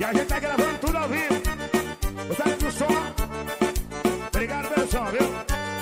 E a gente tá gravando tudo ao vivo. Gostando do som? Obrigado pelo som, viu?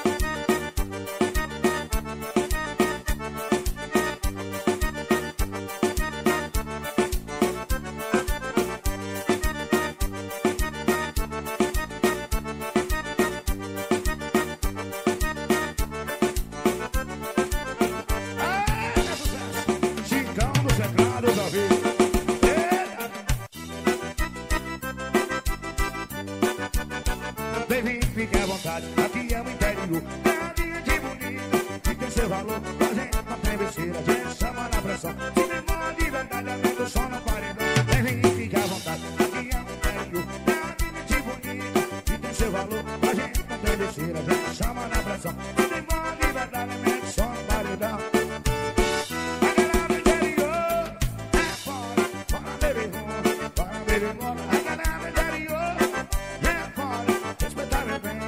Fique à vontade, aqui é o interior. Cadinha de bonito, que tem seu valor. A gente não tem besteira, a gente chama na pressão. Se demora de verdade, aumenta o som na paredão. Vem, fique à vontade, aqui é o interior. Cadinha de bonito, que tem seu valor. A gente não tem besteira, a gente chama na pressão. Se demora de verdade, aumenta o som na paredão. A galera do interior é fora, fora beber embora, fora beber embora. A galera do interior é fora, respeitar meu bem.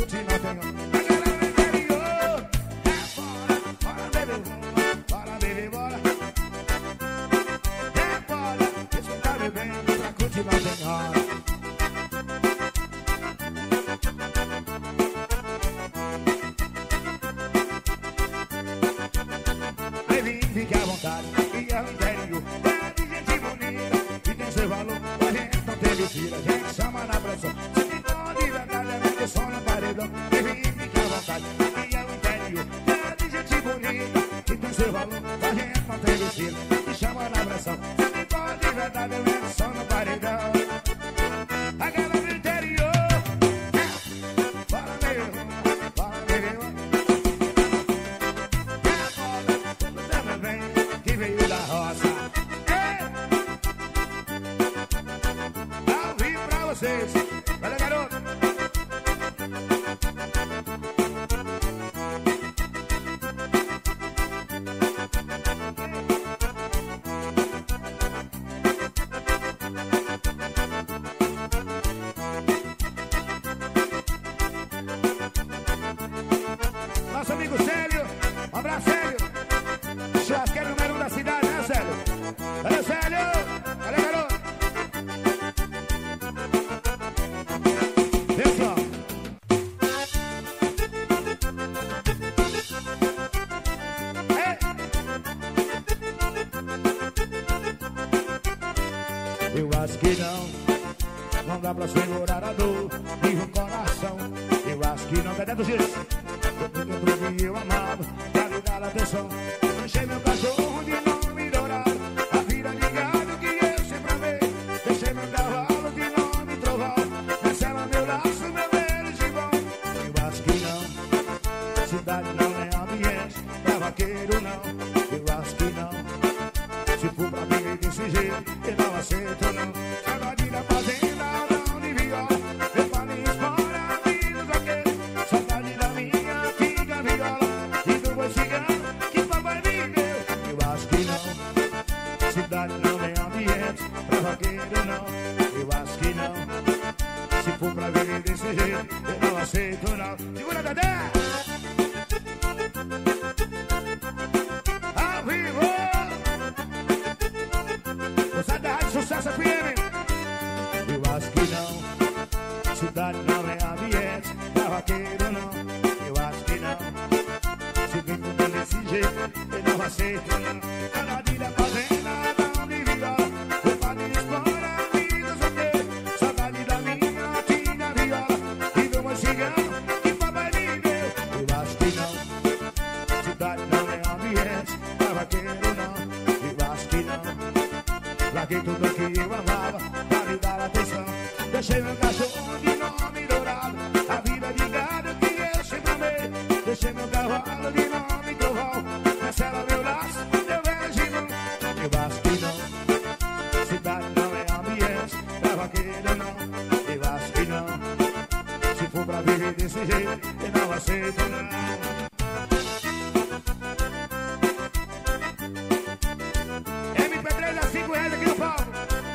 Fique à vontade, e é o interior. É de gente bonita, e tem seu valor. A gente não tem mentira, a gente chama na pressão. Se me pode de verdade, é meu som na paredão. Fique à vontade, e é o interior. É de gente bonita, e tem seu valor. A gente não tem mentira, e chama na pressão. Se me pode de verdade, é meu som na paredão. A galera do interior, para meu, para meu. Que veio da roça. Ao vivo pra vocês. Valeu, garoto. Nosso amigo Célio. Um abraço, Célio. Churrasqueiro número 1 da cidade, né, Célio? Valeu, Célio! Valeu, garoto! Pessoal! Eu acho que não dá pra segurar a dor e o coração. Eu acho que não dá dentro disso. Tudo que eu amava, pra lhe dar atenção. Deixei meu cachorro de nome dourado, a vida de gado que eu sempre amei. Deixei meu cavalo de nome trovão, cancela meu laço, meu velho gibão. Eu acho que não, cidade não é ambiente pra vaqueiro não. Eu acho que não, se for pra viver desse jeito, eu não aceito não. Saudade da fazenda, não de viola, eu falo em espora, vida vaqueiro. Saudade da minha antiga viola e do boi cigano que papai me deu. Eu acho que não, cidade não é ambiente pra vaqueiro não. Eu acho que não, se for pra viver desse jeito, eu não aceito não. Segura, Dedé! Ao vivo! Você da Rádio Sucesso FM. Eu acho que não, cidade não é ambiente pra vaqueiro não. Eu acho que não, se vem tudo desse jeito, eu não aceito não. Cada dia da fazenda, não de viola, eu falo em espora, vida solteira. Saudade da minha antiga viola e do meu cigano que papai me deu. Eu acho que não, cidade não é ambiente pra vaqueiro não. Eu acho que não, larguei tudo que eu amava pra lhe dar atenção. Deixei meu cachorro de nome dourado, a vida de gado que eu sempre amei. Deixei meu cavalo de nome trovão, cancela meu laço, meu velho gibão. Eu acho que não, cidade não é ambiente pra vaqueiro não. Eu acho que não, se for pra viver desse jeito, eu não aceito não. MP3 a R$5 aqui no palco.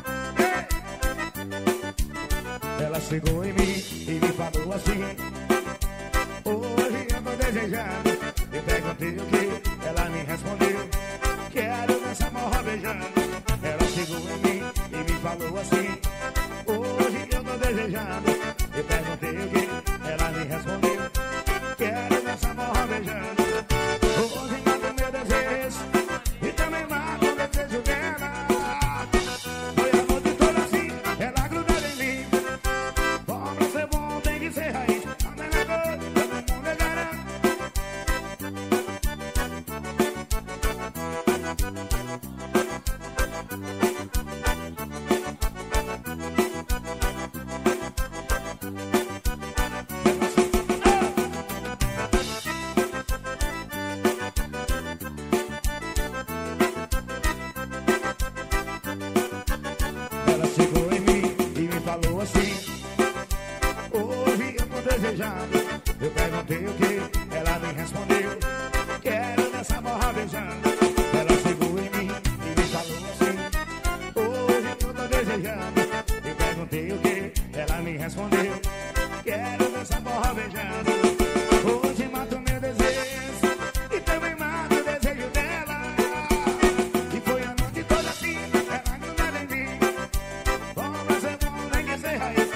Ela chegou em mim e me falou assim: hoje eu tô desejando. Eu perguntei o que, ela me respondeu: quero dançar morra beijando. Ela chegou em mim e me falou falou assim: hoje eu tô desejando. Eu perguntei o que, ela me respondeu: quero nessa morra beijando. Hoje mato meu desejo e também mato o desejo dela. Foi a noite toda assim, ela grudada em mim. Bom pra ser bom tem que ser raiz. A mesma coisa, todo mundo é garanto. Ela chegou em mim e me falou assim: hoje eu tô desejando. Eu perguntei o que, ela me respondeu: quero nessa morra beijando. Ela chegou em mim e me falou assim: hoje eu tô desejando. Eu perguntei o que, ela me respondeu: quero nessa morra beijando. Hoje mato meu desejo e também mato o desejo dela. E foi a noite toda assim, ela grudada em mim. Bom pra ser bom, tem que ser raiz.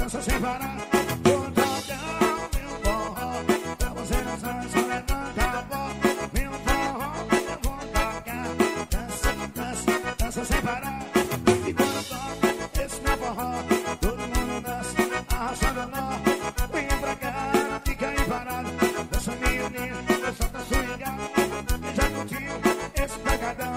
dança sem parar. Vou tocar meu forró, pra você dançar, só levanta a pó. Meu forró, eu vou tocar. Dança, dança, dança sem parar. E quando eu toco esse meu forró, todo mundo dança, arrastando nó. Venha pra cá, não fica aí parado. Dança menino, dança tá swingado. Já curtiu esse pegadão?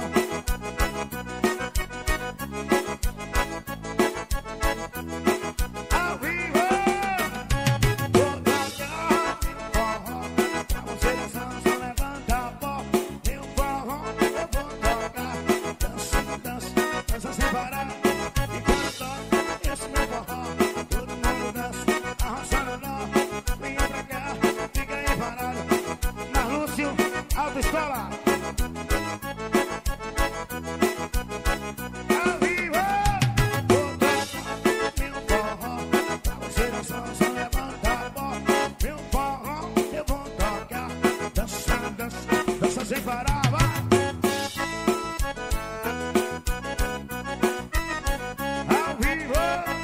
Ao vivo! Vou tocar meu forró, pra você dançar, só levanta a pó. Meu forró, eu vou tocar. Dança, dança, dança sem parar. E quando toco esse meu forró, todo mundo dança, arrastando nó. Venha pra cá, fica aí parado. Na Lúcio, Autoescola. Ao vivo! Vou tocar meu forró, pra você dançar, só levanta a pó. Meu forró, eu vou tocar. Dança, dança, dança sem parar, vai! Ao vivo!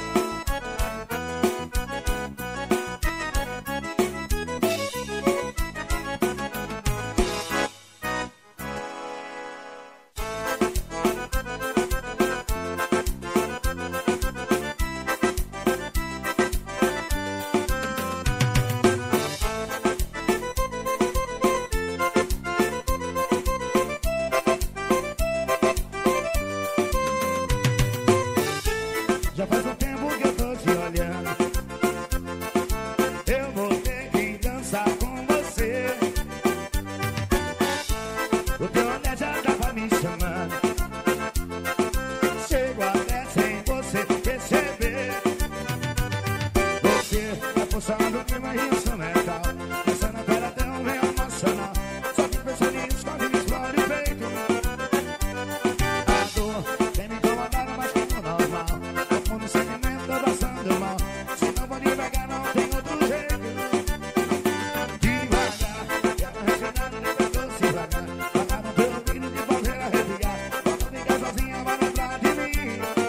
Já faz um tempo que eu tô te olhando. Eu vou ter que dançar com você. O teu olhar já tava me chamando. Chego até sem você perceber. Você tá forçando o clima instrumental. Pensando até até um meio emocional. Só que pensa nisso quando me explode o peito. A dor tem me incomodado mais que o normal. No sentimento tô passando mal. Se não vou devagar, não tem outro jeito. Devagar, quero respirar e depois doce devagar. Pagar no teu ouvido de fazer arrepiar. Quando ficar sozinha, vai lembrar de mim.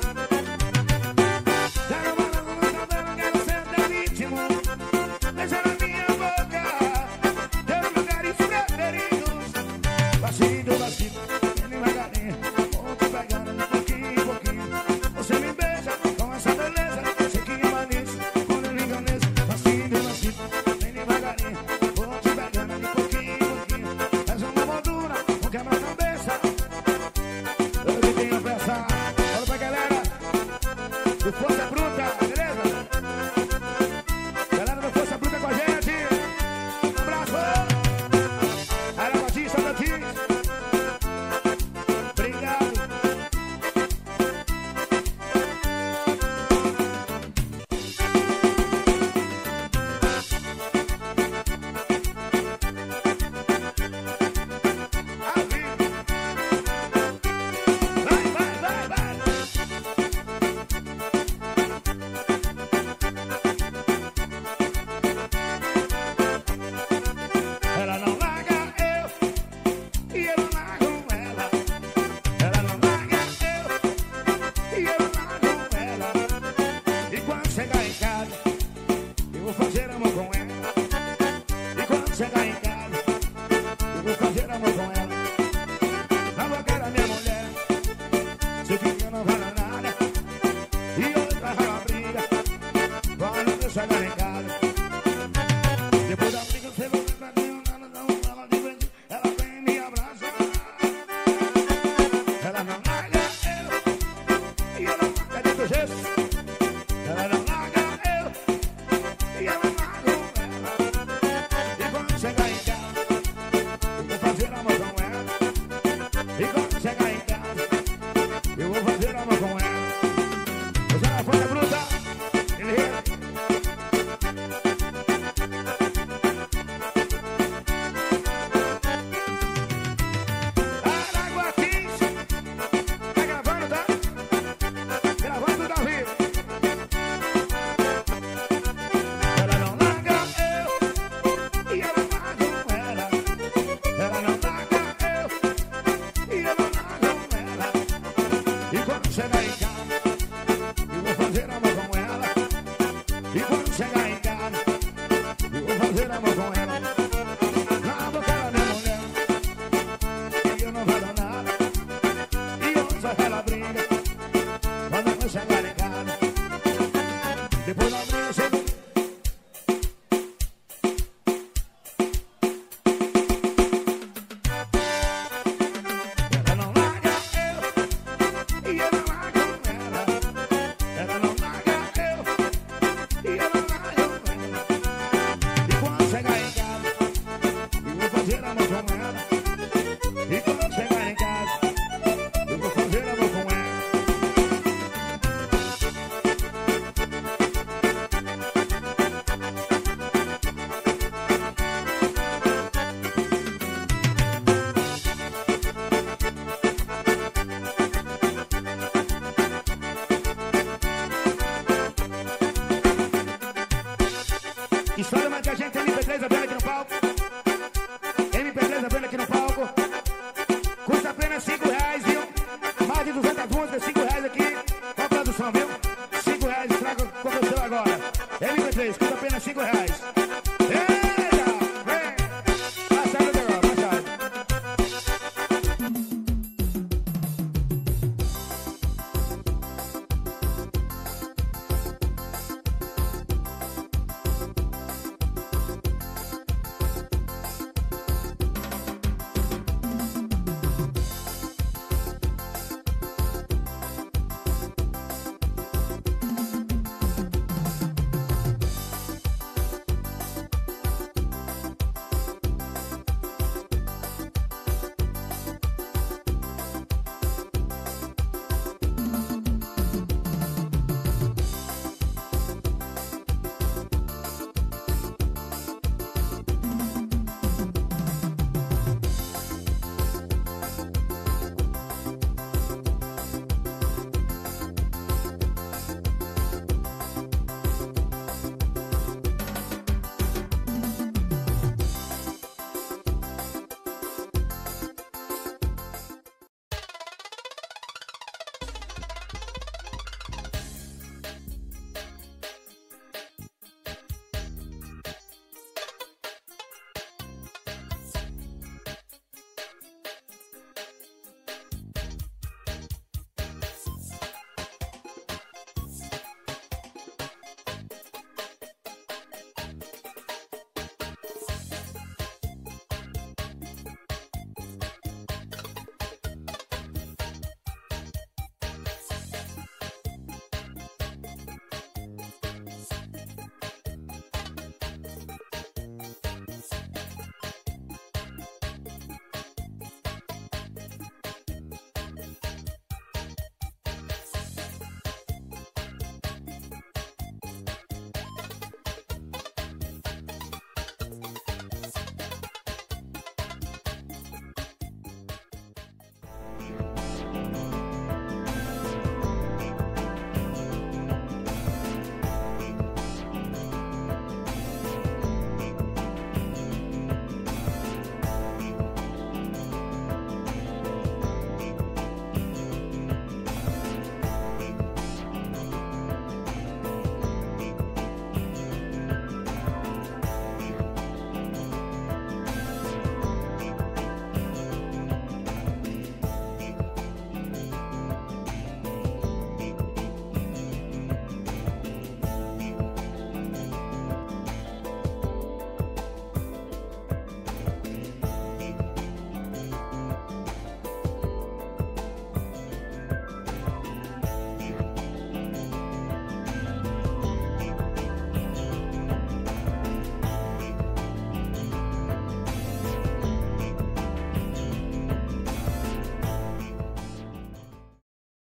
Já não vai no cabelo, quero ser teu íntimo. Deixa na minha boca teus lugares preferidos. Baixinho, baixinho, vem devagarinho. Vou te pegando de pouquinho em pouquinho. Você me beija com essa beleza, sei que é manício, quando eu ligo nesse, macio, macio, vem devagarinho, vou te pegando de pouquinho em pouquinho, faz uma moldura, com quebra-cabeça, eu que tenho peça, olha pra galera, do Força Bruta, beleza? Galera do Força Bruta com a gente, um abraço, Ara Batista, Batista, obrigado. Ela não larga eu e eu não largo ela. Ela não larga eu e eu não largo ela. E quando chegar em casa, eu vou fazer amor com ela. E quando chegar em casa, eu vou fazer amor com ela. Na boca da minha mulher, sei que eu não vale nada. E hoje vai rolar briga quando eu chegar em casa. Depois da briga você vai pra mim, ela não fala de vez, ela vem me abraçar. Ela não larga eu e eu não larga de outro jeito. Ela não larga eu e eu não largo ela. E quando chegar em casa, eu vou fazer amor com ela. E quando chegar em casa, eu vou fazer amor com ela. Você na Força Bruta, ele E quando chegar em casa, eu vou fazer amor com ela. Na boca da minha mulher, e eu não vou dar nada. E onde só ela briga, quando eu chegar em casa. Depois da briga eu chego. Ela não larga eu, e eu não largo ela. Ela não larga eu, e eu não largo ela. E quando chegar em casa, eu vou fazer amor com ela. E quando chegar em casa, eu vou fazer amor com ela. História mais que a gente, MP3 a vendo aqui no palco. MP3 a vendo aqui no palco. Custa apenas R$5, viu? Mais de 200 músicas, R$5 aqui. Com a produção, viu? R$5, traga com você agora. MP3, custa apenas R$5.